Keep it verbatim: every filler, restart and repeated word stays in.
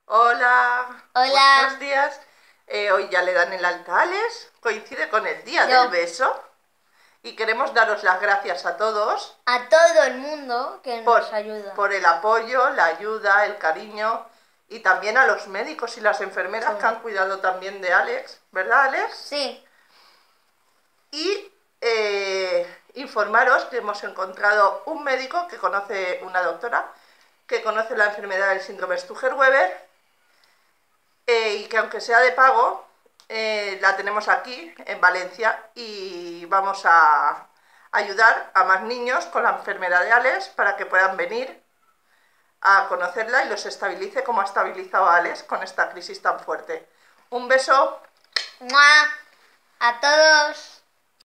Hola, Hola. buenos días. Eh, hoy ya le dan el alta a Alex, coincide con el día Yo. del beso y queremos daros las gracias a todos A todo el mundo que por, nos ayuda. por el apoyo, la ayuda, el cariño y también a los médicos y las enfermeras Sí. que han cuidado también de Alex, ¿verdad, Alex? Sí. Y eh, informaros que hemos encontrado un médico que conoce, una doctora, que conoce la enfermedad del síndrome Stuger-Weber eh, y que aunque sea de pago, eh, la tenemos aquí en Valencia y vamos a ayudar a más niños con la enfermedad de Alex para que puedan venir a conocerla y los estabilice como ha estabilizado a Alex con esta crisis tan fuerte. Un beso. ¡Mua! A todos.